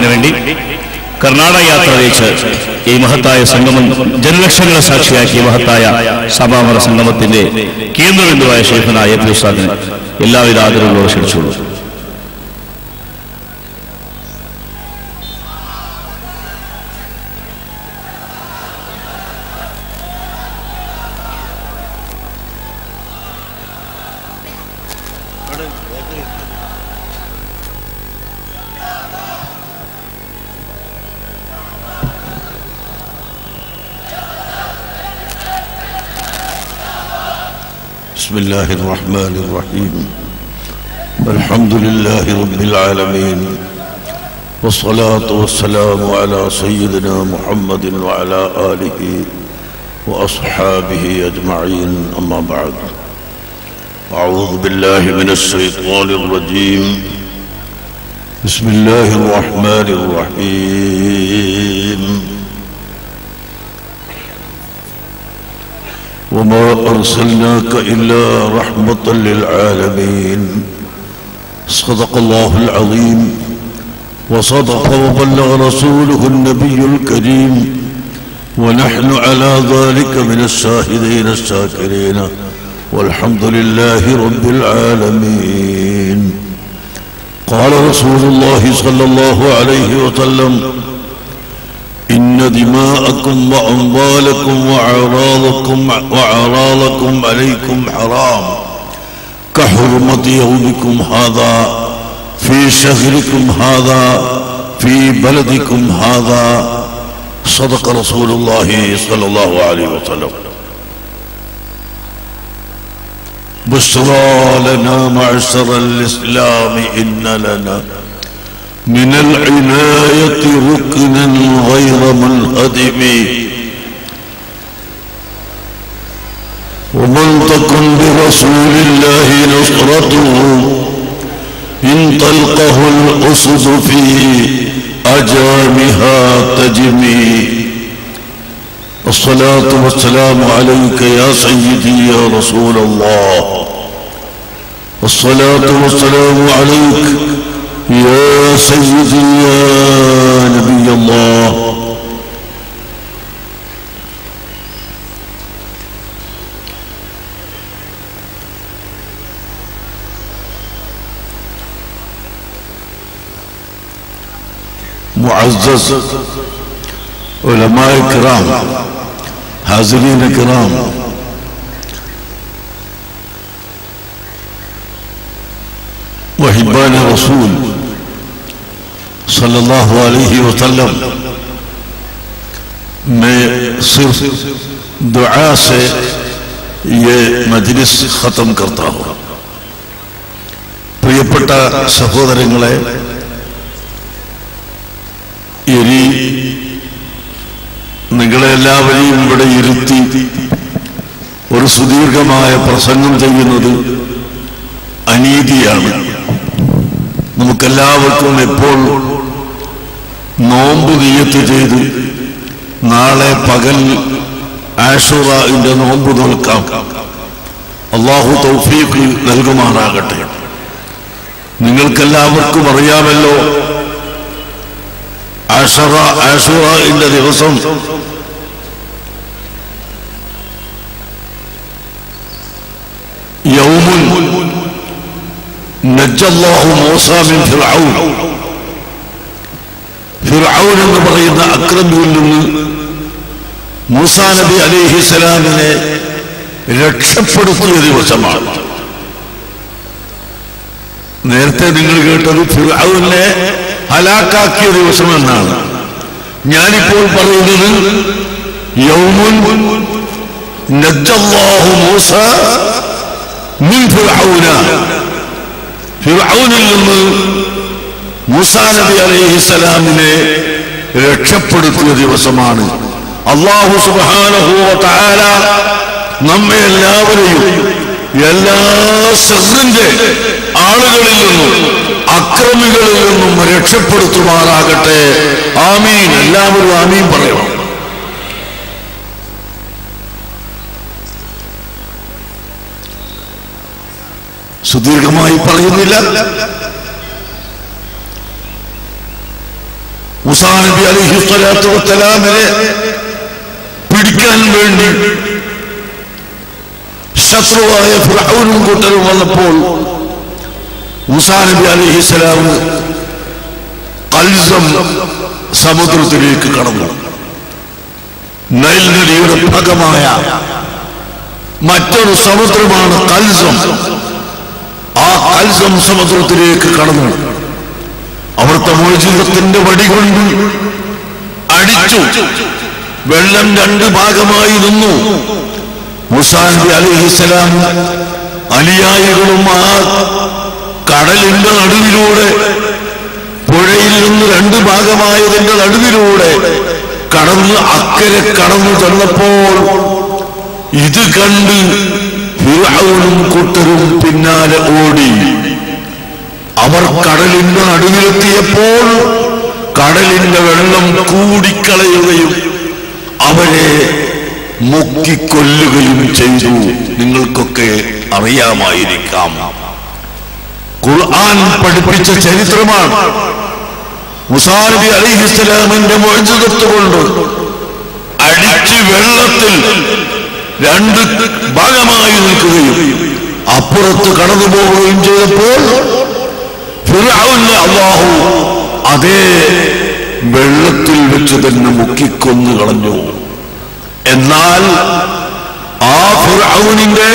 സമാപനത്തിന് വേണ്ടി കർണാടക യാത്ര അയച്ച് ഈ മഹത്തായ സംഗമം ജനലക്ഷങ്ങളെ സാക്ഷിയാക്കിയ മഹത്തായ സമാപന സംഗമത്തിന്റെ കേന്ദ്രബിന്ദുവായ ശൈഖുനാ എ പി ഉസ്താദിന് എല്ലാവിധ ആദരവുകളോട് ക്ഷണിച്ചുള്ളൂ. بسم الله الرحمن الرحيم. الحمد لله رب العالمين، والصلاة والسلام على سيدنا محمد وعلى آله وأصحابه أجمعين. أما بعد، أعوذ بالله من الشيطان الرجيم. بسم الله الرحمن الرحيم. وما أرسلناك إلا رحمة للعالمين. صدق الله العظيم، وصدق وبلغ رسوله النبي الكريم، ونحن على ذلك من الشاهدين الشاكرين، والحمد لله رب العالمين. قال رسول الله صلى الله عليه وسلم: إن دماءكم وأموالكم وأعراضكم عليكم حرام كحرمة يومكم هذا في شهركم هذا في بلدكم هذا. صدق رسول الله صلى الله عليه وسلم. بشرى لنا معشر الإسلام إن لنا من العناية ركنا غير منهدم، ومن تكن برسول الله نصرته إن تلقه الأسد في أجامها تجمي. الصلاة والسلام عليك يا سيدي يا رسول الله، الصلاة والسلام عليك يا سيدي يا نبي الله. معزز علماء کرام، حاضرین کرام، وحبان رسول صلی اللہ علیہ وسلم، میں صرف دعا سے یہ മജ്ലിസ് ഖത്തം करता हूँ. പ്രിയപ്പെട്ട സഹോദരങ്ങളെ, ഇനി നിങ്ങളെല്ലാവരെയും ഇവിടെ ഇരുത്തി ഒരു സുദീർഘമായ പ്രസംഗം ചെയ്യുന്നത് അനീതിയാണ്. നമുക്കെല്ലാവർക്കും എപ്പോൾ നോമ്പ് നിയ്യത്ത് ചെയ്ത് നാളെ പകൽ ആശുറാന്റെ നോമ്പ് നോൽക്കാം. അല്ലാഹു തൗഫീഖ് നൽകുമാറാകട്ടെ. നിങ്ങൾക്കെല്ലാവർക്കും അറിയാമല്ലോ, ആശുറാന്റെ ദിവസം യൗമുൻ നജ്ജല്ലാഹു മൂസ മിൻ ഫിർഔൻ, ഫിർഔൻ എന്ന് പറയുന്ന അക്രമിയിൽ നിന്ന് മൂസാ നബി അലൈഹിസ്സലാമിനെ രക്ഷപ്പെടുത്തിയ ദിവസമാണ്. നേരത്തെ നിങ്ങൾ കേട്ടത് ഫിർഔനെ ഹലാക്കാക്കിയ ദിവസമെന്നാണ്. ഞാനിപ്പോൾ പറയുന്നത് യൗമുൻ നജ്ജല്ലാഹു മൂസ മിൻ ഫിർഔന, ഫിർഔനിൽ നിന്ന് മൂസാ നബി അലൈഹിസ്സലാമിനെ രക്ഷപ്പെടുത്തിയ ദിവസമാണ്. അല്ലാഹു സുബ്ഹാനഹു വ തആല നമ്മെ എല്ലാവരെയും എല്ലാ ശത്രുവിന്റെ ആളുകളിൽ നിന്നും അക്രമികളിൽ നിന്നും രക്ഷപ്പെടുത്തുമാറാകട്ടെ. ആമീൻ. എല്ലാവരും ആമീൻ പറയണം. സുദീർഘമായി പറയുന്നില്ല. മൂസാ നബി അലൈഹിസ്സലാത്തു വസ്സലാമിനെ പിടിക്കാൻ വേണ്ടി ശത്രുവായ ഫിർഔനും കൂട്ടരും വന്നപ്പോൾ മൂസാ നബി അലൈഹിസ്സലാം കൽസം സമുദ്രത്തിലേക്ക് കടന്നു. നൈൽ നദിയുടെ ഭാഗമായ മറ്റൊരു സമുദ്രമാണ് കൽസം. ആ കൽസം സമുദ്രത്തിലേക്ക് കടന്നു. അവിടുത്തെ മോചിതത്തിന്റെ വടി കൊണ്ട് അടിച്ചു. വെള്ളം രണ്ട് ഭാഗമായി നിന്നു. മൂസാ നബി അലൈഹിസ്സലാം അനുയായികളും ആ കടലിന്റെ നടുവിലൂടെ, പുഴയിൽ നിന്ന് രണ്ട് ഭാഗമായതിന്റെ നടുവിലൂടെ കടന്ന് അക്കരെ കടന്നു ചെന്നപ്പോൾ ഇത് കണ്ട് ഫിർഔനും കൂട്ടരും പിന്നാലെ ഓടി. അവർ കടലിന്റെ നടുവിലെത്തിയപ്പോൾ കടലിന്റെ വെള്ളം കൂടിക്കളയുകയും അവരെ മുക്കിക്കൊല്ലുകയും ചെയ്തു. നിങ്ങൾക്കൊക്കെ അറിയാമായിരിക്കാം, ഖുർആൻ പഠിപ്പിച്ച ചരിത്രമാണ്. മൂസാ നബി അലൈഹിസ്സലാമിന്റെ മുഅ്ജിസത്ത് കൊണ്ട് അടിച്ച് വെള്ളത്തിൽ രണ്ട് ഭാഗമായി നിൽക്കുകയും അപ്പുറത്ത് കടന്നു പോവുകയും ചെയ്തപ്പോൾ ഫിർഔനെ അല്ലാഹു അതേ വെള്ളത്തിൽ വെച്ച് തന്നെ മുക്കിക്കൊന്നു കളഞ്ഞു. എന്നാൽ ആ ഫിർഔനിന്റെ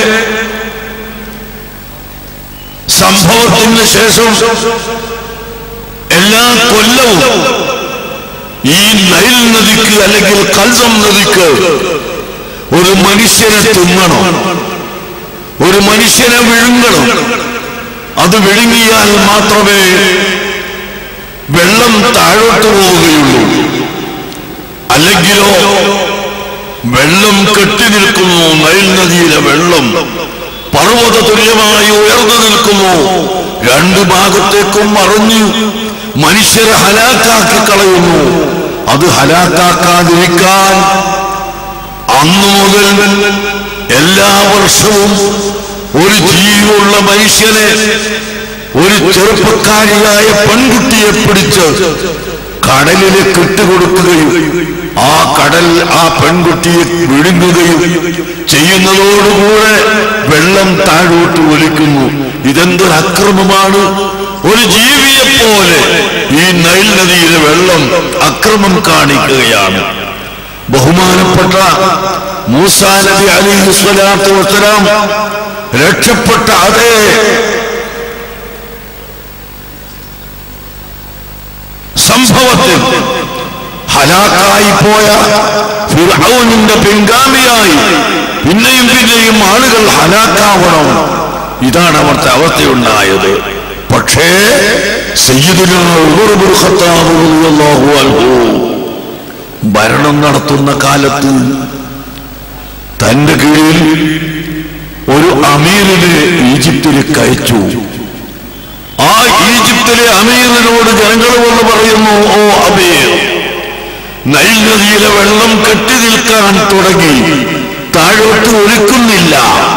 സംഭവത്തിന് ശേഷം എല്ലാ കൊല്ലവും ഈ നൈൽ നദിക്ക് അല്ലെങ്കിൽ കൽസം നദിക്ക് ഒരു മനുഷ്യനെ തിന്നണം, ഒരു മനുഷ്യനെ വിഴുങ്ങണം. അത് വിഴുങ്ങിയാൽ മാത്രമേ വെള്ളം താഴോട്ട് പോവുകയുള്ളൂ. അല്ലെങ്കിലോ വെള്ളം കെട്ടി നിൽക്കുന്നു. നൈൽ നദിയിലെ വെള്ളം പർവ്വത തുല്യമായി ഉയർന്നു നിൽക്കുന്നു. രണ്ടു ഭാഗത്തേക്കും മറിഞ്ഞ് മനുഷ്യരെ ഹലാക്കാക്കി കളയുന്നു. അത് ഹലാക്കാക്കാതിരിക്കാൻ അന്നു മുതൽ എല്ലാ വർഷവും ഒരു ജീവനുള്ള മനുഷ്യനെ, ഒരു ചെറുപ്പക്കാരിയായ പെൺകുട്ടിയെ പിടിച്ച് കടലിലേക്ക് ഇട്ടുകൊടുക്കുകയും ആ കടൽ ആ പെൺകുട്ടിയെ വിഴുങ്ങുകയും ചെയ്യുന്നതോടുകൂടെ വെള്ളം താഴോട്ട് ഒലിക്കുന്നു. ഇതെന്തൊരു അക്രമമാണ്! ഒരു ജീവിയെ പോലെ ഈ നൈൽ നദിയിലെ വെള്ളം അക്രമം കാണിക്കുകയാണ്. ബഹുമാനപ്പെട്ട മൂസാ നബി അലൈഹിസ്സലാത്തു വസ്സലാം രക്ഷപ്പെട്ട അതേ സംഭവത്തിൽ ഹലാക്കായി പോയ ഫിർഔനിന്റെ പിൻഗാമിയായി പിന്നെയും പിന്നെയും ആളുകൾ ഹലാക്കാവണം. ഇതാണ് അവിടുത്തെ അവസ്ഥയുണ്ടായത്. പക്ഷേ സയ്യിദുനാ ഉമർ ഇബ്നുൽ ഖത്താബ് റളിയല്ലാഹു അൻഹു ഭരണം നടത്തുന്ന കാലത്ത് തന്റെ കീഴിൽ ഒരു അമീറിനെ ഈജിപ്തിലേക്ക് അയച്ചു. ആ ഈജിപ്തിലെ അമീറിനോട് ജനങ്ങൾ വന്ന് പറയുന്നു, ഓ അമീർ, നൈൽ നദിയിലെ വെള്ളം കെട്ടി നിൽക്കാൻ തുടങ്ങി, താഴോട്ട് ഒലിക്കുന്നില്ല.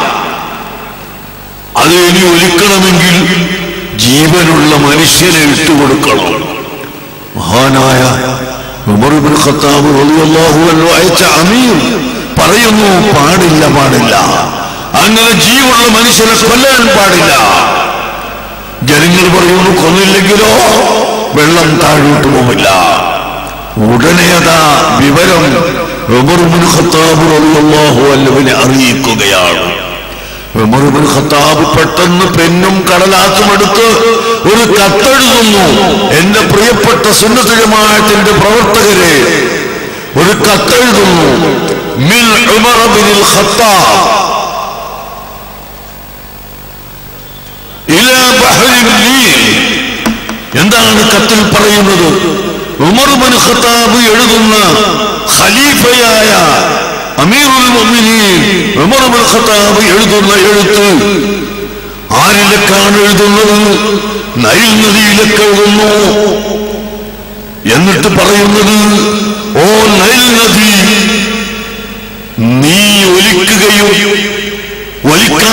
അത് ഇനി ഒലിക്കണമെങ്കിൽ ജീവനുള്ള മനുഷ്യനെ ഇട്ടുകൊടുക്കണം. മഹാനായ ഉമർ ഇബ്നുൽ ഖത്താബ് റളിയല്ലാഹു അൻഹു അയച്ച അമീർ പറയുന്നു, പാടില്ല, പാടില്ല, അങ്ങനെ ജീവനുള്ള മനുഷ്യനെ കൊല്ലാൻ പാടില്ല. ജനങ്ങൾ പറയുന്നു, കൊന്നില്ലെങ്കിലോ വെള്ളം താഴോട്ട് പോവില്ല. ഉടനെ അതാ വിവരം ഉമർ ഇബ്നുൽ ഖത്താബ് റളിയല്ലാഹു അൻഹുവിനെ അറിയിക്കുകയാണ്. ഉമർ ഇബ്നുൽ ഖത്താബ് പെട്ടെന്ന് പെന്നും കടലാസും എടുത്ത് ഒരു കത്തെഴുതുന്നു. എന്റെ പ്രിയപ്പെട്ട സുന്നത്ത് ജമാഅത്തിന്റെ പ്രവർത്തകരെ, ഒരു കത്തെഴുതുന്നു. മിൻ ഉമർ ഇബ്നുൽ ഖത്താബ് ഇലാ ബഹ്റിൻ നീൽ. എന്താണ് കത്തിൽ പറയുന്നത്? ഉമർ ഇബ്നുൽ ഖത്താബ് എഴുതുന്ന ഖലീഫയായ അമീറുൽ മുഅ്മിനീൻ ഉമർ ഇബ്നുൽ ഖത്താബ് എഴുതുന്ന എഴുത്ത് ആരിലേക്കാണ് എഴുതുന്നത്? നൈൽ നദിയിലേക്ക് എഴുതുന്നു. എന്നിട്ട് പറയുന്നത്, ഓ നൈൽ നദി, നീ ഒലിക്കുകയും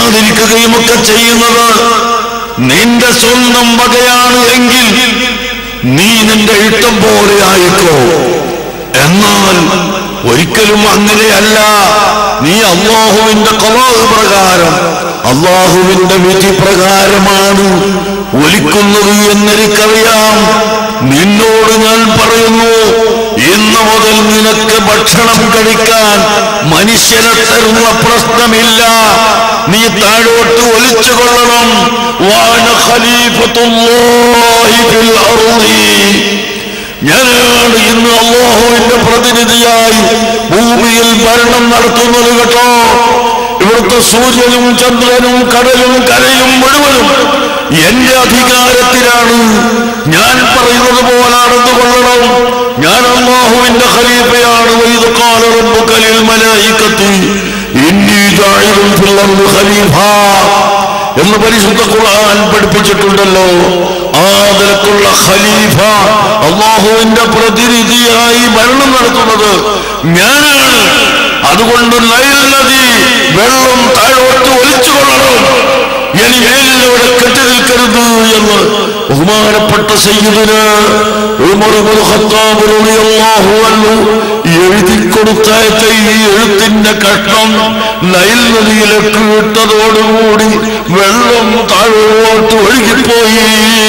ഒലിക്കാതിരിക്കുകയും ഒക്കെ ചെയ്യുന്നത് നിന്റെ സ്വന്തം വകയാണ് എങ്കിൽ നീ നിന്റെ ഇഷ്ടം പോലെ ആയിക്കോ. എന്നാൽ ഒരിക്കലും അങ്ങനെയല്ല. നീ അല്ലാഹുവിന്റെ ഖദാ പ്രകാരം, അല്ലാഹുവിന്റെ വിധി പ്രകാരമാണ് ഒലിക്കുന്നത് എന്നെനിക്കറിയാം. നിന്നോട് ഞാൻ പറയുന്നു, ഇന്ന് മുതൽ നിനക്ക് ഭക്ഷണം കഴിക്കാൻ മനുഷ്യനെ തരുന്ന പ്രശ്നമില്ല. നീ താഴോട്ട് ഒലിച്ചുകൊള്ളണം. വാന ഖലീഫത്തുല്ലാഹി ഫിൽ അർളി, ഞാനാണ് ഇന്ന് അല്ലാഹുവിന്റെ പ്രതിനിധിയായി ഭൂമിയിൽ ഭരണം നടത്തുന്നത് കേട്ടോ. ഇവിടുത്തെ സൂര്യനും ചന്ദ്രനും കടലും കരയും മുഴുവനും എന്റെ അധികാരത്തിലാണ്. ഞാൻ പറയുന്നത് പോലാണെന്ന് കൊള്ളണം. ഞാൻ അല്ലാഹുവിന്റെ ഖലീഫയാണ്. വഇദ് ഖാല റബ്ബുക ലിൽ മലായികത്തി ഇന്നി ജാഇലുൻ ഫിൽ അർളി ഖലീഫ എന്ന് പരിശുദ്ധ ഖുർആൻ പഠിപ്പിച്ചിട്ടുണ്ടല്ലോ. ആ നിലക്കുള്ള ഖലീഫ, അല്ലാഹുവിന്റെ പ്രതിനിധിയായി ഭരണം നടത്തുന്നത് ഞാനാണ്. അതുകൊണ്ട് നൈൽ നദി വെള്ളം താഴോട്ട് ഒലിച്ചുകൊള്ളണം. ഇനി മേലിലൂടെ കെട്ടി നിൽക്കരുത് എന്ന് ബഹുമാനപ്പെട്ട സയ്യിദുന ഉമർ ഇബ്നുൽ ഖത്താബ് റളിയല്ലാഹു അൻഹു എഴുതി കൊടുത്തയച്ച ഈ എഴുത്തിന്റെ കഷ്ണം നൈൽ നദിയിലേക്ക് ഇട്ടതോടുകൂടി വെള്ളം താഴോട്ട് ഒഴുകിപ്പോയി.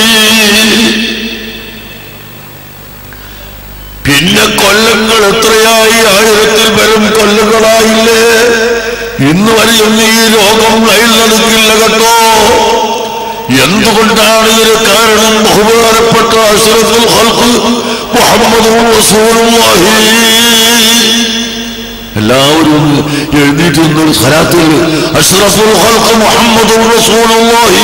പിന്നെ കൊല്ലങ്ങൾ എത്രയായി? 1000-ൽ പരം കൊല്ലങ്ങളായില്ലേ? ഇന്ന് വരെയൊന്നും ഈ രോഗം നൈൽ നദിക്കില്ല കേട്ടോ. എന്തുകൊണ്ടാണ് ഇതിന് കാരണം? ബഹുമാനപ്പെട്ട അഷ്റഫുൽ ഖൽഖ് മുഹമ്മദുർ റസൂലുള്ളാഹി. എല്ലാവരും എഴുന്നേറ്റ് നിന്നൊരു സ്വലാത്തിൽ അഷ്റഫുൽ ഖൽഖ് മുഹമ്മദുർ റസൂലുള്ളാഹി,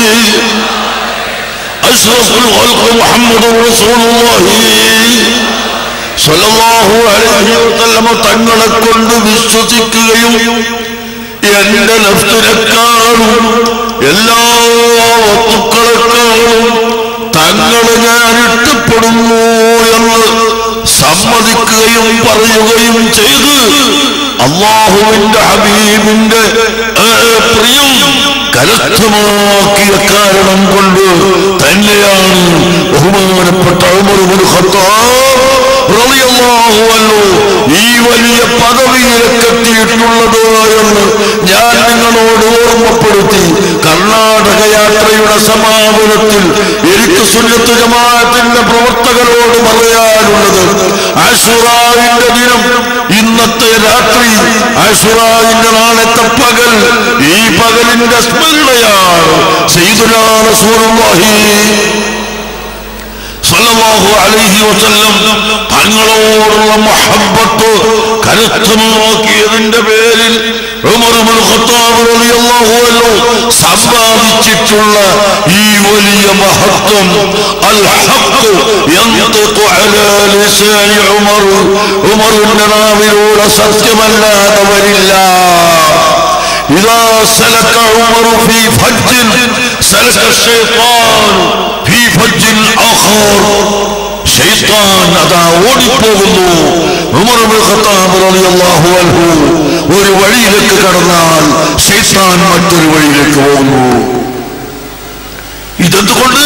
അഷ്റഫുൽ ഖൽഖ് മുഹമ്മദുർ റസൂലുള്ളാഹി സ്വല്ലല്ലാഹു അലൈഹി വസല്ലം തങ്ങളെ കൊണ്ട് വിശ്വസിക്കുകയും എന്റെ നഫ്സിനെക്കാളും എല്ലാ വസ്തുക്കളെക്കാളും തങ്ങളെ ഞാൻ ഇഷ്ടപ്പെടുന്നു എന്ന് സമ്മതിക്കുകയും പറയുകയും ചെയ്ത് അല്ലാഹുവിന്റെ ഹബീബിന്റെ പ്രിയം കരസ്ഥമാക്കിയ കാരണം കൊണ്ട് തന്നെയാണ് ബഹുമാനപ്പെട്ട ഉമർ ഇബ്നുൽ ഖത്താബ് റളിയല്ലാഹു അൻഹു ഈ വലിയ പദവിയിലേക്ക് എത്തിയിട്ടുള്ളത് എന്ന് ഞാൻ നിങ്ങളോട് ഓർമ്മപ്പെടുത്തി. കർണാടക യാത്രയുടെ സമാപനത്തിൽ എനിക്ക് സുന്നത്ത് ജമാഅത്തിന്റെ പ്രവർത്തകരോട് പറയാനുള്ളത്, ആശുറാവിന്റെ ദിനം, ഇന്നത്തെ രാത്രി, ആശുറാവിന്റെ നാളത്തെ പകൽ, ഈ പകലിന്റെ സ്മരണയാണ് സയ്യിദുനാ റസൂലുള്ളാഹി സ്വല്ലല്ലാഹു അലൈഹി വസല്ലം തങ്ങളോടുള്ള മഹബ്ബത്ത് കരുത്തമാക്കിയതിന്റെ പേരിൽ ഉമർ ഇബ്നുൽ ഖത്താബ് റളിയല്ലാഹു അൻഹു സമ്പാദിച്ചിട്ടുള്ള ഈ വലിയ മഹത്വം അൽ ഹഖ് യൻതിഖു അലാ ലിസാനി ഉമർ, ഉമറിന്റെ നാവിലൂടെ സത്യമല്ലാതെ വരില്ല. إذا سلك عمر في فج سلك الشيطان في فج آخر. ശൈത്താൻ അതാ ഓടിപ്പോകുന്നു. ഉമർ ഇബ്നുൽ ഖത്താബ് റളിയല്ലാഹു അൻഹു ഒരു വഴിയിലേക്ക് കടന്നാൽ ശൈത്താൻ മറ്റൊരു വഴിയിലേക്ക് പോകുന്നു. ഇതെന്തുകൊണ്ട്?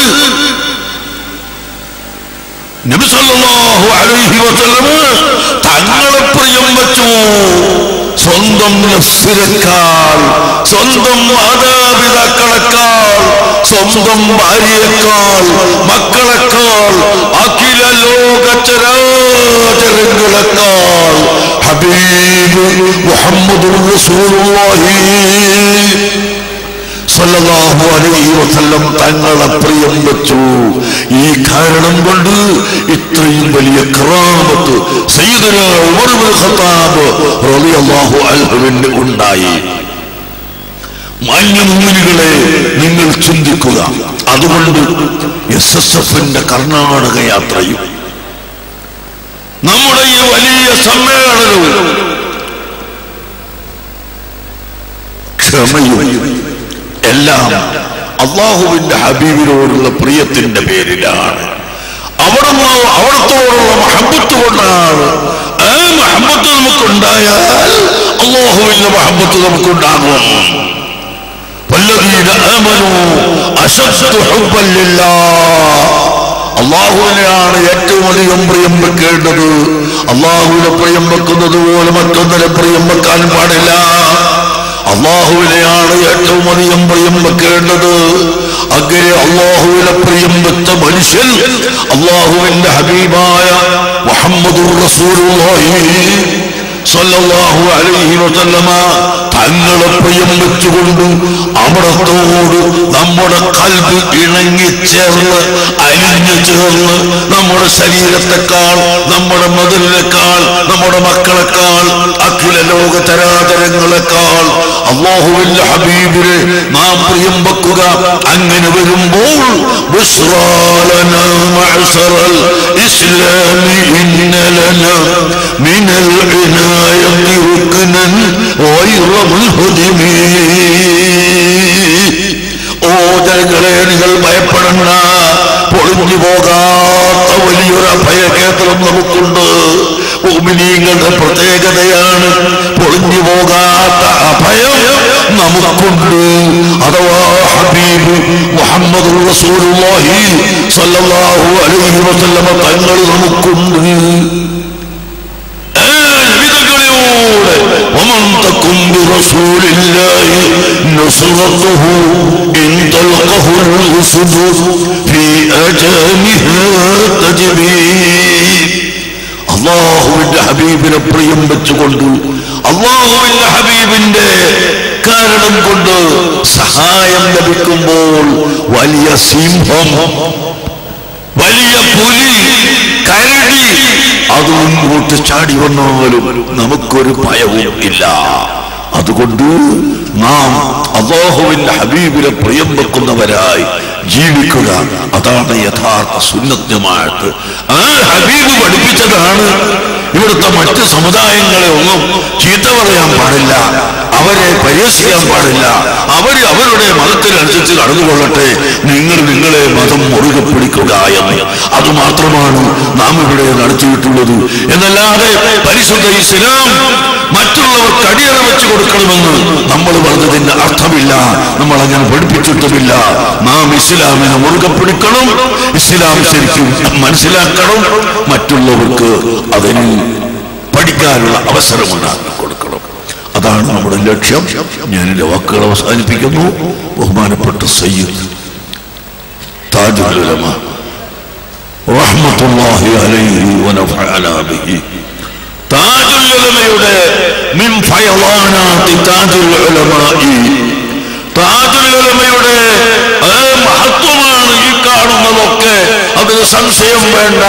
നബി സല്ലല്ലാഹു അലൈഹി വസല്ലം തങ്ങളെ പ്രിയം വെച്ചു. സ്വന്തം നഫ്സിനേക്കാൾ, സ്വന്തം മാതാപിതാക്കളെക്കാൾ, സ്വന്തം ഭാര്യയേക്കാൾ, മക്കളെക്കാൾ, അഖില ലോക ചരാചരങ്ങളെക്കാൾ ഹബീബ് മുഹമ്മദുർ റസൂലുള്ളാഹി സ്വല്ലല്ലാഹു അലൈഹി വസല്ലം തങ്ങളെ പ്രിയം വെച്ചു. ഈ കാരണം കൊണ്ട് ഇത്രയും വലിയ കറാമത്ത് സയ്യിദുനാ ഉമർ ഇബ്നുൽ ഖത്താബ് റളിയല്ലാഹു അൻഹുവിന് ഉണ്ടായി. മാന്യമുഅ്മിനീകളെ, നിങ്ങൾ ചിന്തിക്കുക. അതുകൊണ്ട് SSFന്റെ കർണാടക യാത്രയും നമ്മുടെ ഈ വലിയ സമ്മേളനവും ക്ഷമയും എല്ലാം അല്ലാഹുവിന്റെ ഹബീബിനോടുള്ള പ്രിയത്തിന്റെ പേരിലാണ്. അവിടത്തോടുള്ള മഹബത്ത് കൊണ്ടാണ്. ആ മഹബത്ത് നമുക്കുണ്ടായാൽ അല്ലാഹുവിന്റെ മഹബത്ത് നമുക്കുണ്ടാകും. വല്ലദീന ആമനൂ അശദ്ദു ഹുബ്ബൻ ലില്ലാഹ്. അള്ളാഹുവിനെയാണ് ഏറ്റവും അധികം പ്രിയം വെക്കേണ്ടത്. അള്ളാഹുവിനെ പ്രിയം വെക്കുന്നത് പോലെ മറ്റൊന്നിനെ പ്രിയം വെക്കാൻ പാടില്ല. അള്ളാഹുവിനെയാണ് ഏറ്റവും അധികം പ്രിയം വെക്കേണ്ടത്. അങ്ങനെ അള്ളാഹുവിനെ പ്രിയം വെച്ച മനുഷ്യൻ അള്ളാഹുവിന്റെ ഹബീബായ മുഹമ്മദുർ റസൂലുള്ളാഹി സ്വല്ലല്ലാഹു അലൈഹി വസല്ലമ തങ്ങളെ പ്രിയം വെച്ചുകൊണ്ട് അവിടത്തോട് നമ്മുടെ കൽബ് ഇണങ്ങിച്ചേർന്ന് അലിഞ്ഞു ചേർന്ന് നമ്മുടെ ശരീരത്തെക്കാൾ, നമ്മുടെ മതിലിനേക്കാൾ, നമ്മുടെ മക്കളെക്കാൾ, അഖില ലോക ചരാചരങ്ങളെക്കാൾ അല്ലാഹുവിന്റെ ഹബീബിനെ നാം പ്രിയം വെക്കുക. അങ്ങനെ വരുമ്പോൾ ബുശ്റാ ലനാ മഅ്ശറൽ ഇസ്ലാമി ഇന്ന ലനാ മിനൽ ഇനായത്തി റുക്നൻ ഗൈറ മുൻഹദിമി. ഓ ജനങ്ങളെ, നിങ്ങൾ ഭയപ്പെടണ്ട. പൊളിഞ്ഞു പോകാത്ത വലിയൊരു അഭയകേന്ദ്രം നമുക്കുണ്ട്. മുഅ്മിനീങ്ങളുടെ പ്രത്യേകതയാണ് പൊളിഞ്ഞു പോകാത്ത അഭയം നമുക്കുണ്ട്. അഥവാ ഹബീബ് മുഹമ്മദുർ റസൂലുള്ളാഹി സ്വല്ലല്ലാഹു അലൈഹി വസല്ലമ തങ്ങൾ നമുക്കുണ്ട്. ومن تكن برسول الله نصرته إن تلقه الرسل في أجامها تجري. അള്ളാഹുവിന്റെ ഹബീബിനെ പ്രിയം വെച്ചുകൊണ്ട് അള്ളാഹുവിന്റെ ഹബീബിന്റെ കാരണം കൊണ്ട് സഹായം ലഭിക്കുമ്പോൾ വലിയ സിംഹം, വലിയ പുലി, കരടി അത് മുൻകൂട്ട് ചാടി വന്നാലും നമുക്കൊരു ഭയവും ഇല്ല. അതുകൊണ്ട് നാം അല്ലാഹുവിന്റെ ഹബീബിനെ പ്രിയം വെക്കുന്നവരായി ജീവിക്കുക. അതാണ് യഥാർത്ഥ സുന്നത്ത് ജമാഅത്ത്. ആ ഹബീബ് പഠിപ്പിച്ചതാണ്. ഇവിടുത്തെ മറ്റ് സമുദായങ്ങളെ ഒന്നും ചീത്ത പറയാൻ പാടില്ല, അവരെ പരിഹസിക്കാൻ പാടില്ല. അവരുടെ മതത്തിനനുസരിച്ച് കടന്നുകൊള്ളട്ടെ, നിങ്ങൾ നിങ്ങളെ മതം മുറുകെ പിടിക്കുക എന്ന്. അതുമാത്രമാണ് നാം ഇവിടെ നടത്തിയിട്ടുള്ളത്. എന്നല്ലാതെ പരിശുദ്ധ ഇസ്ലാം മറ്റുള്ളവർക്ക് അടിയറ വെച്ചു കൊടുക്കണമെന്ന് നമ്മൾ പറഞ്ഞതിന്റെ അർത്ഥമില്ല. നമ്മൾ അങ്ങനെ പഠിപ്പിച്ചിട്ടുമില്ല. നാം ഇസ്ലാമിനെ മുറുകെ പിടിക്കണം, ഇസ്ലാം ശരിക്കും മനസ്സിലാക്കണം, മറ്റുള്ളവർക്ക് അതിന് പഠിക്കാനുള്ള അവസരമുണ്ടാക്കി കൊടുക്കണം. അതാണ് നമ്മുടെ ലക്ഷ്യം. ഞാൻ എന്റെ വാക്കുകൾ അവസാനിപ്പിക്കുന്നു. ബഹുമാനപ്പെട്ട സയ്യിദ് താജുൽ ഉലമ റഹ്മത്തുള്ളാഹി അലൈഹി വനഫഅനാ ബിഹി, താജുൽ ഉലമയുടെ മിൻ ഫയളാനാതി താജുൽ ഉലമാഇ, താജുൽ ഉലമയുടെ മഹത്വമാണ് ഈ കാണുന്നതൊക്കെ. അതിന് സംശയം വേണ്ട.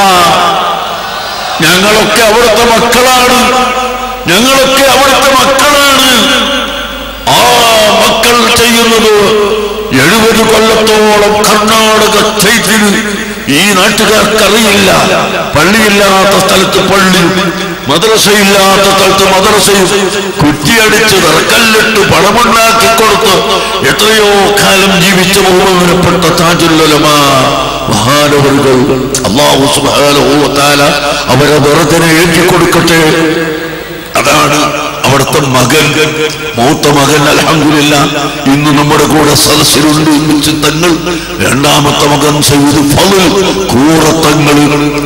ഞങ്ങളൊക്കെ അവിടുത്തെ മക്കളാണ്, ഞങ്ങളൊക്കെ അവിടുത്തെ മക്കളാണ്. ആ മക്കൾ ചെയ്യുന്നത് 70 കൊല്ലത്തോളം കർണാടക സ്റ്റേറ്റിൽ ഈ നാട്ടുകാർക്കറിയില്ല. പള്ളിയില്ലാത്ത സ്ഥലത്ത് പള്ളി, മദ്രസയില്ലാത്ത സ്ഥലത്ത് മദ്രസയും കുറ്റിയടിച്ച് തറക്കല്ലിട്ട് പണമുണ്ടാക്കി കൊടുത്ത് എത്രയോ കാലം ജീവിച്ച ബഹുമാനപ്പെട്ട താജുൽ ഉലമ മഹാനവറുകൾ, അല്ലാഹു സുബ്ഹാനഹു വ തആല അവരെ ദറജനെ ഏറ്റിക്കൊടുക്കട്ടെ. അതാണ് അവിടുത്തെ മകൻ, മൂത്ത മകൻ അൽഹംദുലില്ലാഹ് ഇന്ന് നമ്മുടെ കൂടെ സദസ്സിലുണ്ട്. തങ്ങൾ രണ്ടാമത്തെ മകൻ സയ്യിദ് ഫളൽ കൂറത്തങ്ങൾ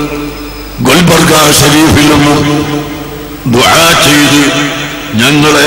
ഗുൽബർഗ ഷരീഫിൽ നിന്നും ദുആ ചെയ്ത് ഞങ്ങളെ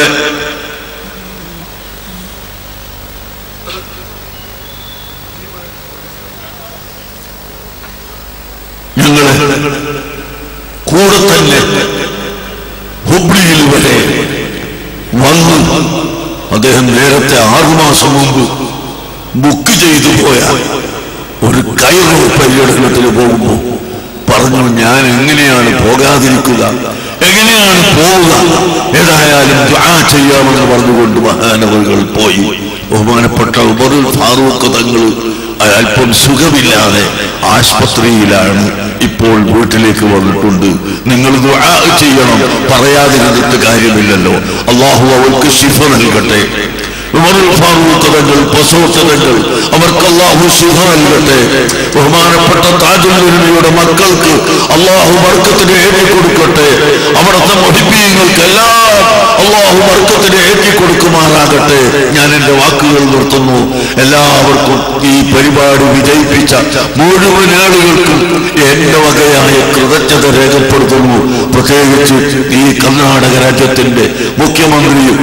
കൂടെ തന്നെ ഹുബ്ലിയിൽ വരെ വന്ന് അദ്ദേഹം നേരത്തെ 6 മാസം മുമ്പ് ബുക്ക് ചെയ്തു പോയ ഒരു കയറ് പര്യടനത്തിന് പോകുമ്പോൾ പറഞ്ഞു, ഞാൻ എങ്ങനെയാണ് പോകാതിരിക്കുക, എങ്ങനെയാണ് പോവുക, ഏതായാലും ദുആ ചെയ്യാമെന്ന് പറഞ്ഞുകൊണ്ട് മഹാനവറുകൾ പോയി. ബഹുമാനപ്പെട്ട ഉമറുൽ ഫാറൂഖ് തങ്ങൾ അല്പം സുഖമില്ലാതെ ആശുപത്രിയിലാണ്. ഇപ്പോൾ വീട്ടിലേക്ക് വന്നിട്ടുണ്ട്. നിങ്ങൾ ദുആ ചെയ്യണം, പറയാതിരുന്നിട്ട് കാര്യമില്ലല്ലോ. അല്ലാഹു അവർക്ക് ശിഫ നൽകട്ടെ. ഉമറുൽ ഫാറൂഖ് തങ്ങൾ, പ്രസവത്തങ്ങൾ, അവർക്ക് അല്ലാഹു ശിഫ നൽകട്ടെ. ബഹുമാനപ്പെട്ട താജുൽ ഉലമയുടെ മക്കൾക്ക് അല്ലാഹു ബർക്കത്തിനെ ഏറ്റിക്കൊടുക്കട്ടെ. അവിടുത്തെ മുഹിബ്ബീങ്ങൾക്ക് എല്ലാം അള്ളാഹു ബർക്കത്തിനെ ഏറ്റിക്കൊടുക്കുമാറാകട്ടെ. ഞാൻ എന്റെ വാക്കുകൾ നിർത്തുന്നു. എല്ലാവർക്കും ഈ പരിപാടി വിജയിപ്പിച്ച മുഴുവൻ ആളുകൾക്കും എന്റെ വകയായ കൃതജ്ഞത രേഖപ്പെടുത്തുന്നു. പ്രത്യേകിച്ച് ഈ കർണാടക രാജ്യത്തിന്റെ മുഖ്യമന്ത്രിയും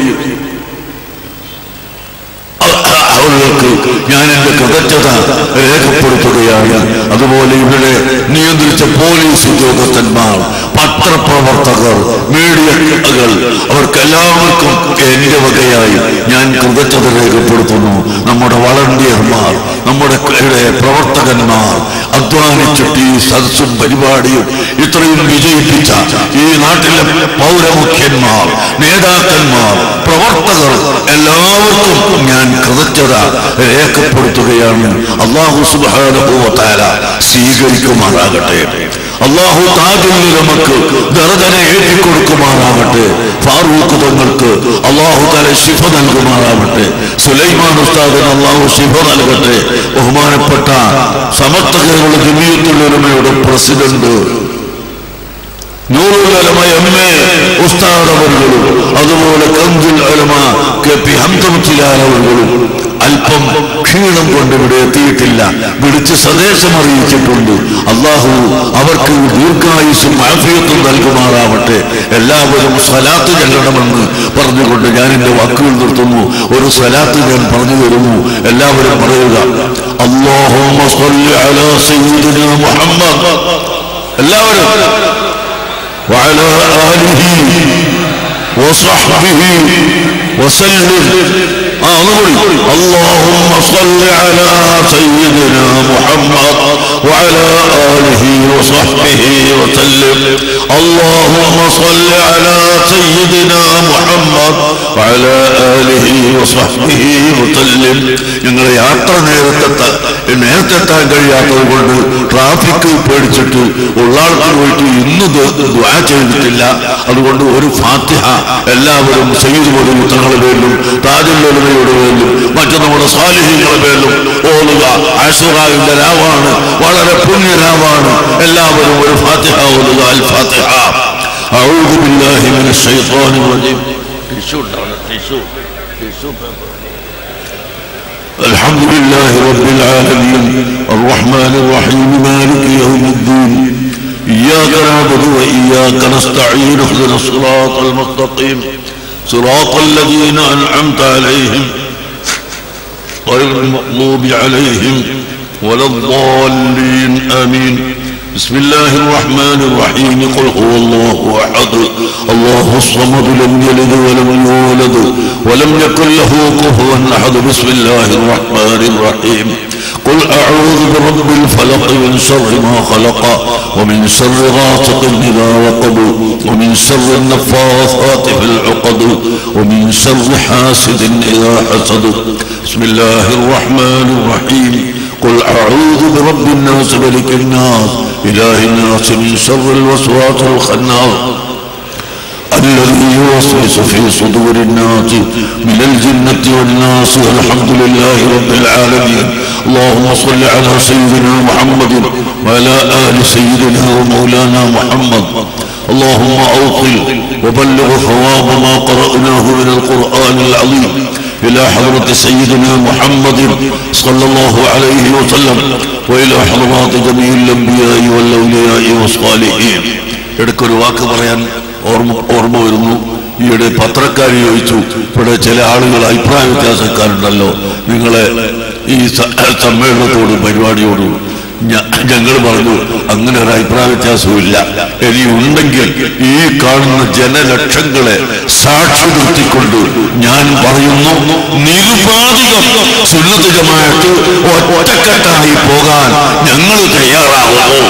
അവർക്ക് ഞാൻ എന്റെ കൃതജ്ഞത രേഖപ്പെടുത്തുകയാണ്. അതുപോലെ ഇവിടെ നിയന്ത്രിച്ച പോലീസ് ഉദ്യോഗസ്ഥന്മാർ, പത്രപ്രവർത്തകർ, മീഡിയകൾ, അവർക്കെല്ലാവർക്കും എന്റെ വകയായി ഞാൻ കൃതജ്ഞത രേഖപ്പെടുത്തുന്നു. നമ്മുടെ വളണ്ടിയർമാർ, നമ്മുടെ പ്രവർത്തകന്മാർ അധ്വാനിച്ചിട്ട് ഈ സദസ്സും പരിപാടിയും ഇത്രയും വിജയിപ്പിച്ച ഈ നാട്ടിലെ പൗരമുഖ്യന്മാർ, നേതാക്കന്മാർ, പ്രവർത്തകർ എല്ലാവർക്കും ഞാൻ കൃതജ്ഞത രേഖപ്പെടുത്തുകയാണ്. അല്ലാഹു സുബ്ഹാനഹു വ തആല സ്വീകരിക്കുമാറാകട്ടെ. അല്ലാഹു താജുൽ ഉലമക്ക് ദർജനെ ഏറ്റിക്കൊടുക്കുമാറാകട്ടെ. ഫാറൂഖ് തങ്ങൾക്ക് അല്ലാഹു തആല ശിഫ നൽകുമാറാകട്ടെ. സുലൈമാൻ ഉസ്താദിന് അല്ലാഹു ശിഫ നൽകട്ടെ. ബഹുമാനപ്പെട്ട സമസ്ത കേരള ജമിയത്തുൽ ഉലമയുടെ പ്രസിഡന്റ് നൂറുൽ ഉലമ എംഎ ഉസ്താദ് അവர்களுം അതുപോലെ കൻസുൽ ഉലമ കെ.പി. ഹംദമുച്ചിലാർ അവர்களுം അല്പം ക്ഷീണം കൊണ്ട് ഇവിടെ എത്തിയിട്ടില്ല. വിളിച്ച് സന്ദേശം അറിയിച്ചിട്ടുണ്ട്. അള്ളാഹു അവർക്ക് ദീർഘായുസ്സും ആഫിയത്തും നൽകുമാറാവട്ടെ. എല്ലാവരും സ്വലാത്ത് ചെല്ലണമെന്ന് പറഞ്ഞുകൊണ്ട് ഞാൻ എന്റെ വാക്കുകൾ നിർത്തുന്നു. ഒരു സ്വലാത്ത് ഞാൻ പറഞ്ഞു തരുന്നു. എല്ലാവരും പറയുക, അല്ലാഹുമ്മ സ്വല്ലി അലാ സയ്യിദിനാ മുഹമ്മദ്. എല്ലാവരും വഅലാ ആലിഹി വസഹ്ബിഹി വസല്ലം. اللهم صل على سيدنا محمد وعلى آله وصحبه وسلم. اللهم صل على سيدنا محمد وعلى آله وصحبه وسلم. ഞങ്ങൾ യാത്ര നേരത്തെത്താൻ കഴിയാത്തത് കൊണ്ട് ട്രാഫിക് പേടിച്ചിട്ട് ഉള്ളാൾക്ക് പോയിട്ട് ഇന്ന് ദുആ ചെയ്തിട്ടില്ല. അതുകൊണ്ട് ഒരു ഫാത്തിഹ എല്ലാവരും സയ്യിദ് പോലും തങ്ങളുടെ പേരിലും താജുൽ ഉലമയുടെ പേരിലും മറ്റു നമ്മുടെ സാലിഹീങ്ങളുടെ പേരിലും ഓതുക. ആശുറാവിന്റെ രാവാണ്, വളരെ പുണ്യരാവാണ്. എല്ലാവരും ഒരു ഫാത്തിഹ ഓതുക. അൽ ഫാത്തിഹ. അഊദു ബില്ലാഹി മിനശ് ശൈത്വാനിർ റജീം. الحمد لله رب العالمين الرحمن الرحيم مالك يوم الدين إياك نعبد وإياك نستعين اهدنا الصراط المستقيم صراط الذين أنعمت عليهم غير المغضوب عليهم ولا الضالين آمين. بسم الله الرحمن الرحيم. قل هو الله أحد الله الصمد لم يلد ولم يولد ولم يكن له كفوا أحد. بسم الله الرحمن الرحيم. قل أعوذ برب الفلق من شر ما خلق ومن شر غاسق إذا وقب ومن شر النفاثات في العقد ومن شر حاسد إذا حسد. بسم الله الرحمن الرحيم. قل أعوذ برب الناس ملك الناس إله الناس من شر الوسواس الخناس الذي يوسوس في صدور الناس من الجنة والناس. والحمد لله رب العالمين. اللهم صل على سيدنا محمد وعلى آل سيدنا ومولانا محمد. اللهم أوصل وبلغ ثواب ما قرأناه من القرآن العظيم إلى حضرة سيدنا محمد صلى الله عليه وسلم وإلى حضرات جميع الأنبياء والأولياء والصالحين. ഇടയ്ക്കൊരു വാക്ക് പറയാൻ ഓർമ്മ വരുന്നു. ഈയിടെ പത്രക്കാർ ചോദിച്ചു, ഇവിടെ ചില ആളുകൾ അഭിപ്രായ വ്യത്യാസക്കാരുണ്ടല്ലോ നിങ്ങളെ ഈ സമ്മേളനത്തോടും പരിപാടിയോടും. ഞങ്ങൾ പറഞ്ഞു അങ്ങനെ ഒരു അഭിപ്രായ വ്യത്യാസവുമില്ല. ഇനി ഉണ്ടെങ്കിൽ ഈ കാണുന്ന ജനലക്ഷങ്ങളെ സാക്ഷി നിർത്തിക്കൊണ്ട് ഞാൻ പറയുന്നു, നിരുപാധികം സുന്നത്ത് ജമാഅത്ത് ഒറ്റക്കെട്ടായി പോകാൻ ഞങ്ങൾ തയ്യാറാവുന്നു.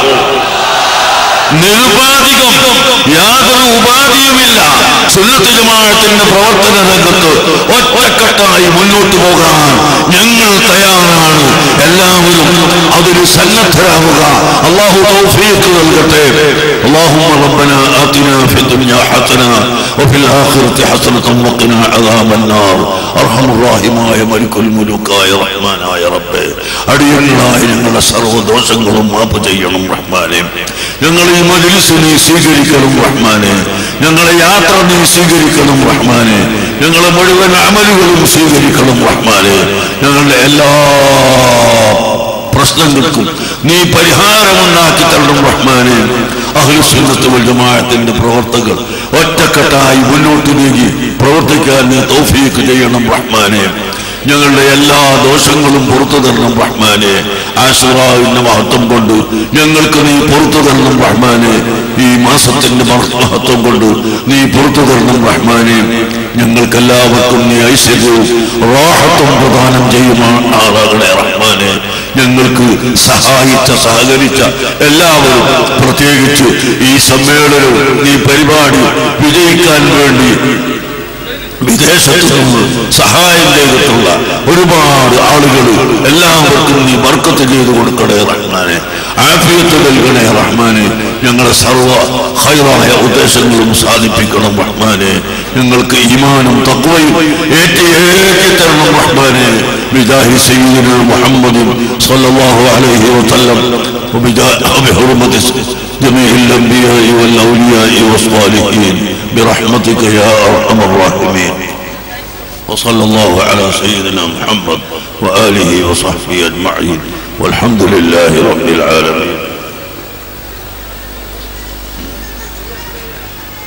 നിരുപാധികം യാതൊരു ഉപാധിയുമില്ല. സുന്നത്ത് ജമാഅത്തിന്റെ പ്രവർത്തന രംഗത്ത് ഒറ്റക്കെട്ടായി മുന്നോട്ട് പോകാൻ ഞങ്ങൾ തയ്യാറാണ്. എല്ലാവരും അതിന് സന്നദ്ധരാവുക. അല്ലാഹു തൗഫീഖ് നൽകട്ടെ. اللهم ربنا آتنا في الدنيا حسنة وفي الآخرة حسنة وقنا عذاب النار. أرحم الراحمين ملك الملوك يا رحمن يا رب. അടിയങ്ങളായ ഞങ്ങളുടെ സർവ്വദോഷങ്ങളും മാപ്പ് ചെയ്യണം റഹ്മാനെ. ഞങ്ങൾ ഈ മജ്ലിസിനെ സ്വീകരിക്കണം റഹ്മാനെ. ഞങ്ങളെ യാത്ര നീ സ്വീകരിക്കണം റഹ്മാനെ. ഞങ്ങളെ മുഴുവൻ അമലുകളും സ്വീകരിക്കണം റഹ്മാനെ. ഞങ്ങളുടെ എല്ലാ പ്രശ്നങ്ങൾക്കും നീ പരിഹാരമുണ്ടാക്കി തരണം റഹ്മാനെ. അഹ്ലുസുന്നത്ത് വൽ ജമാഅത്തിന്റെ പ്രവർത്തകർ ഒറ്റക്കെട്ടായി മുന്നോട്ട് നീങ്ങി പ്രവർത്തിക്കാൻ നീ തൗഫീഖ് ചെയ്യണം റഹ്മാനെ. ഞങ്ങളുടെ എല്ലാ ദോഷങ്ങളും പുറത്തു തരണം റഹ്മാനെ. ആശുറാവിന്റെ മഹത്വം കൊണ്ട് ഞങ്ങൾക്ക് നീ പുറത്തു തരണം റഹ്മാനെ. ഈ മാസത്തിന്റെ മഹത്വം കൊണ്ട് നീ പുറത്തു തരണം റഹ്മാനെ. ഞങ്ങൾക്കെല്ലാവർക്കും നീ ഐശ്വര്യവും റാഹത്തും പ്രദാനം ചെയ്യുമാറാകണേ റഹ്മാനെ. ഞങ്ങൾക്ക് സഹകരിച്ച എല്ലാവരും, പ്രത്യേകിച്ച് ഈ സമ്മേളനവും ഈ പരിപാടി വിജയിക്കാൻ വേണ്ടി വിദേശത്തു നിന്ന് സഹായം ചെയ്തിട്ടുള്ള ഒരുപാട് ആളുകൾ എല്ലാവർക്കും നീ ബർക്കത്ത് ചെയ്തു കൊടുക്കണേ റഹ്മാനെ. ആഫിയത്ത് നൽകണേ റഹ്മാനെ. ഞങ്ങളെ സർവ്വ ഖൈറായ ഉദ്ദേശങ്ങളും സാധിപ്പിക്കണം റഹ്മാനെ. ഞങ്ങൾക്ക് ഈമാനും തഖ്വയും ഏറ്റി തരണം റഹ്മാനെ. ബിജാഹി സയ്യിദിനാ മുഹമ്മദ് സ്വല്ലല്ലാഹു അലൈഹി വസല്ലം وبحرمة جميع الأنبياء والأولياء والصالحين برحمتك يا أرحم الراحمين. وصلى الله على سيدنا محمد وآله وصحبه أجمعين والحمد لله رب العالمين.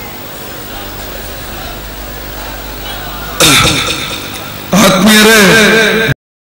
ആത്മീയരെ,